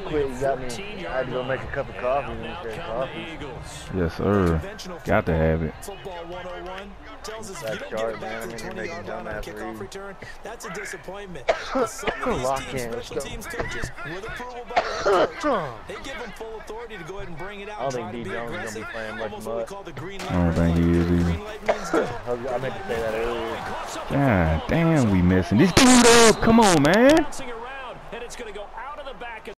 quit. You got me. I had to go make a cup of coffee when you said coffee. Yes, sir. Got to have it. That's sharp, man. I mean, you're making dumbass reads. That's a disappointment. Lock in. Let's go. They give him full authority to go ahead and bring it out. I don't think D. Jones is going to be playing much much. I don't think he is either. I meant to say that earlier. God damn, we missing. This dude up. Come on, man. And it's going to go